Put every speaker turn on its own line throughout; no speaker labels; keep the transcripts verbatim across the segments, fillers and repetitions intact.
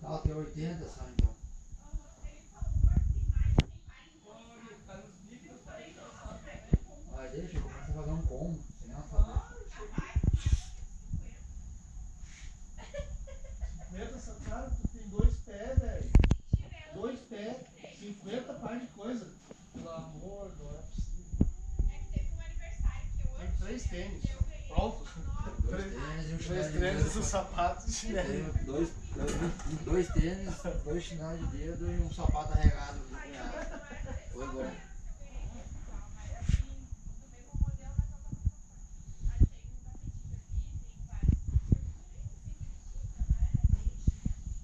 Ah, tem oitenta só então. Mas deixa, eu começo a fazer um combo, sem ela saber.
cinquenta, essa cara, tu tem dois pés, velho. Dois pés, cinquenta par de coisa. Pelo amor, não é possível.
É que teve um aniversário que eu
Tem três tênis. Pronto.
Dois tênis e um
Três
chinelo de
tênis,
dedo.
um sapato e chinelo.
Tenho dois, dois, dois tênis, dois chinelos de dedo e um sapato arregado de cunhado. Foi bom.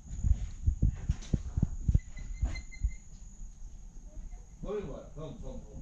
Vamos embora, vamos, vamos.